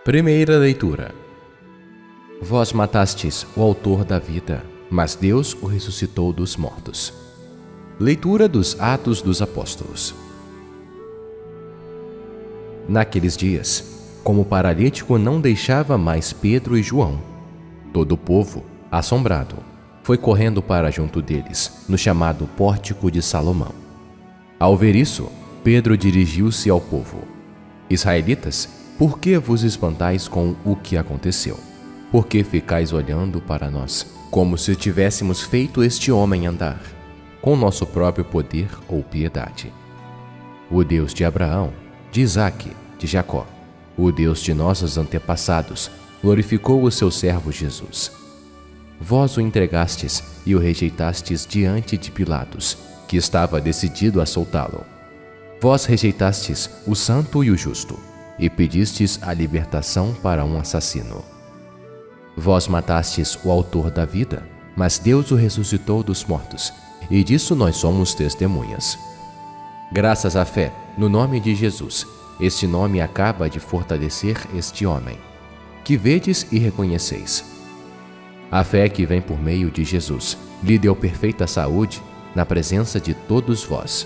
Primeira leitura. Vós matastes o autor da vida, mas Deus o ressuscitou dos mortos. Leitura dos Atos dos Apóstolos. Naqueles dias, como o paralítico não deixava mais Pedro e João, todo o povo, assombrado, foi correndo para junto deles, no chamado Pórtico de Salomão. Ao ver isso, Pedro dirigiu-se ao povo: Israelitas, por que vos espantais com o que aconteceu? Por que ficais olhando para nós, como se tivéssemos feito este homem andar, com nosso próprio poder ou piedade? O Deus de Abraão, de Isaque, de Jacó, o Deus de nossos antepassados, glorificou o seu servo Jesus. Vós o entregastes e o rejeitastes diante de Pilatos, que estava decidido a soltá-lo. Vós rejeitastes o santo e o justo, e pedistes a libertação para um assassino. Vós matastes o autor da vida, mas Deus o ressuscitou dos mortos, e disso nós somos testemunhas. Graças à fé, no nome de Jesus, este nome acaba de fortalecer este homem, que vedes e reconheceis. A fé que vem por meio de Jesus lhe deu perfeita saúde na presença de todos vós.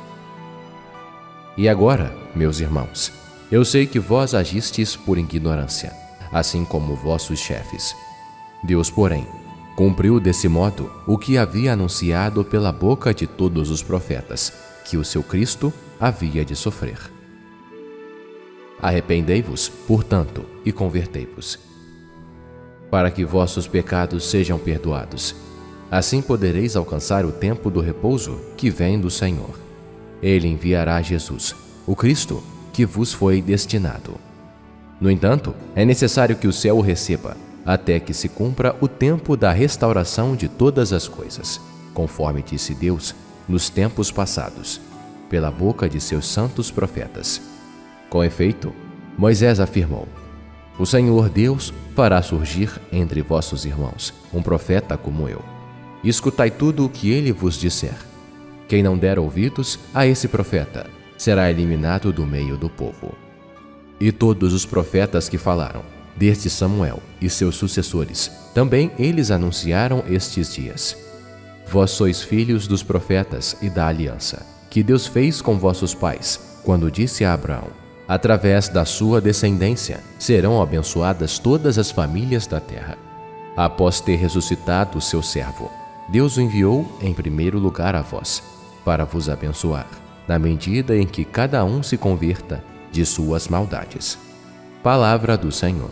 E agora, meus irmãos, eu sei que vós agistes por ignorância, assim como vossos chefes. Deus, porém, cumpriu desse modo o que havia anunciado pela boca de todos os profetas, que o seu Cristo havia de sofrer. Arrependei-vos, portanto, e convertei-vos, para que vossos pecados sejam perdoados. Assim podereis alcançar o tempo do repouso que vem do Senhor. Ele enviará Jesus, o Cristo, que vos foi destinado. No entanto, é necessário que o céu o receba, até que se cumpra o tempo da restauração de todas as coisas, conforme disse Deus nos tempos passados, pela boca de seus santos profetas. Com efeito, Moisés afirmou: O Senhor Deus fará surgir entre vossos irmãos um profeta como eu. Escutai tudo o que ele vos disser. Quem não der ouvidos a esse profeta será eliminado do meio do povo. E todos os profetas que falaram, desde Samuel e seus sucessores, também eles anunciaram estes dias. Vós sois filhos dos profetas e da aliança, que Deus fez com vossos pais, quando disse a Abraão: Através da sua descendência serão abençoadas todas as famílias da terra. Após ter ressuscitado o seu servo, Deus o enviou em primeiro lugar a vós, para vos abençoar, na medida em que cada um se converta de suas maldades. Palavra do Senhor.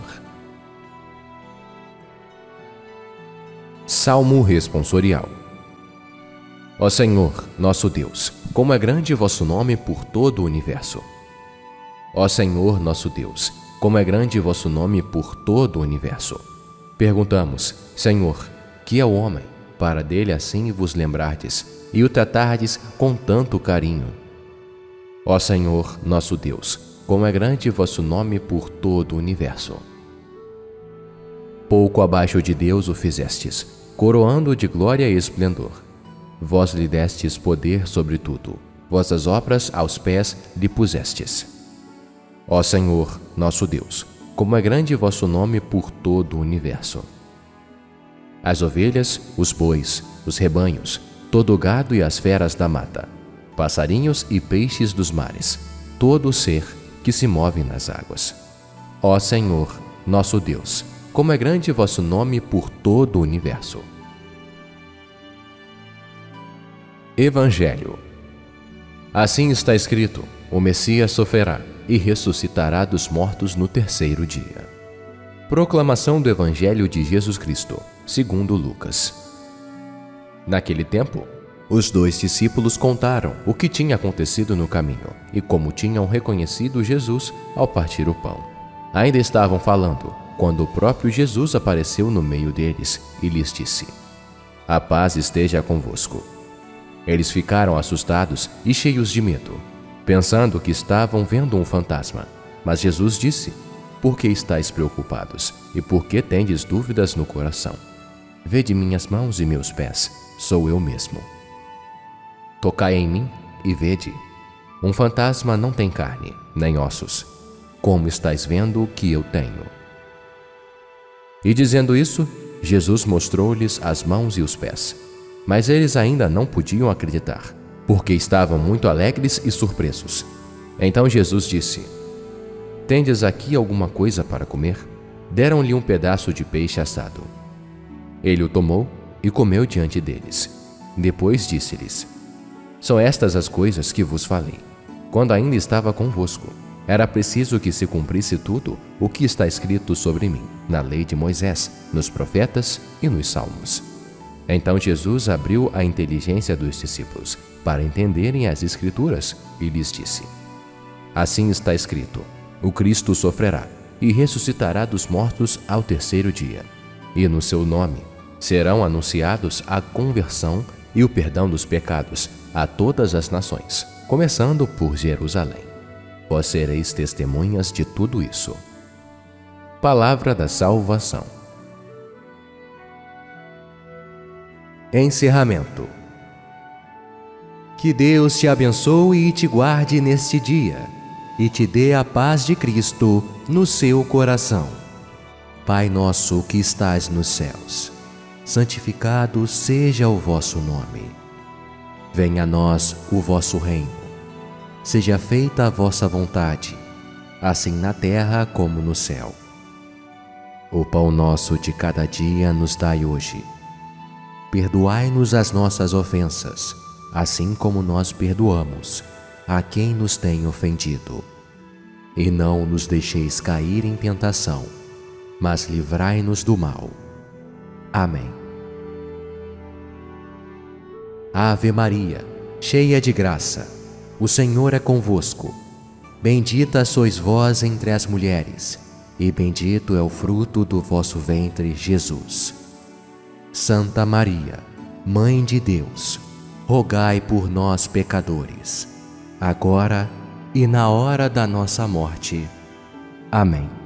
Salmo responsorial. Ó Senhor, nosso Deus, como é grande vosso nome por todo o universo. Ó Senhor, nosso Deus, como é grande vosso nome por todo o universo. Perguntamos: Senhor, que é o homem, para dele assim vos lembrardes e o tratardes com tanto carinho? Ó Senhor, nosso Deus, como é grande vosso nome por todo o universo. Pouco abaixo de Deus o fizestes, coroando de glória e esplendor. Vós lhe destes poder sobre tudo, vossas obras aos pés lhe pusestes. Ó Senhor, nosso Deus, como é grande vosso nome por todo o universo. As ovelhas, os bois, os rebanhos, todo o gado e as feras da mata, passarinhos e peixes dos mares, todo o ser que se move nas águas. Ó Senhor, nosso Deus, como é grande vosso nome por todo o universo. Evangelho. Assim está escrito: o Messias sofrerá e ressuscitará dos mortos no terceiro dia. Proclamação do Evangelho de Jesus Cristo, segundo Lucas. Naquele tempo, os 2 discípulos contaram o que tinha acontecido no caminho e como tinham reconhecido Jesus ao partir o pão. Ainda estavam falando quando o próprio Jesus apareceu no meio deles e lhes disse: A paz esteja convosco. Eles ficaram assustados e cheios de medo, pensando que estavam vendo um fantasma. Mas Jesus disse: Por que estáis preocupados e por que tendes dúvidas no coração? Vede minhas mãos e meus pés, sou eu mesmo. Tocai em mim e vede. Um fantasma não tem carne, nem ossos, como estáis vendo que eu tenho. E dizendo isso, Jesus mostrou-lhes as mãos e os pés. Mas eles ainda não podiam acreditar, porque estavam muito alegres e surpresos. Então Jesus disse: Tendes aqui alguma coisa para comer? Deram-lhe um pedaço de peixe assado. Ele o tomou e comeu diante deles. Depois disse-lhes: São estas as coisas que vos falei, quando ainda estava convosco. Era preciso que se cumprisse tudo o que está escrito sobre mim, na lei de Moisés, nos profetas e nos salmos. Então Jesus abriu a inteligência dos discípulos para entenderem as Escrituras e lhes disse: Assim está escrito: o Cristo sofrerá e ressuscitará dos mortos ao terceiro dia, e no seu nome serão anunciados a conversão e o perdão dos pecados a todas as nações, começando por Jerusalém. Vós sereis testemunhas de tudo isso. Palavra da salvação. Encerramento. Que Deus te abençoe e te guarde neste dia, e te dê a paz de Cristo no seu coração. Pai nosso que estais nos céus, santificado seja o vosso nome. Venha a nós o vosso reino. Seja feita a vossa vontade, assim na terra como no céu. O pão nosso de cada dia nos dai hoje. Perdoai-nos as nossas ofensas, assim como nós perdoamos a quem nos tem ofendido. E não nos deixeis cair em tentação, mas livrai-nos do mal. Amém. Ave Maria, cheia de graça, o Senhor é convosco. Bendita sois vós entre as mulheres, e bendito é o fruto do vosso ventre, Jesus. Santa Maria, Mãe de Deus, rogai por nós, pecadores, agora e na hora da nossa morte. Amém.